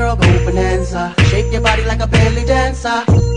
girl, go bonanza. Shake your body like a belly dancer.